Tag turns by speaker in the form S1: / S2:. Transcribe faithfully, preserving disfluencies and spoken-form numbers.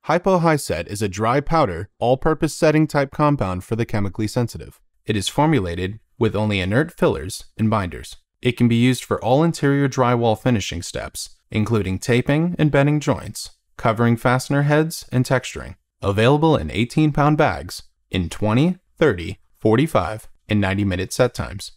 S1: Hypo Hi Set is a dry powder, all-purpose setting type compound for the chemically sensitive. It is formulated with only inert fillers and binders. It can be used for all interior drywall finishing steps, including taping and bending joints, covering fastener heads, and texturing. Available in eighteen pound bags in twenty, thirty, forty-five, and ninety minute set times.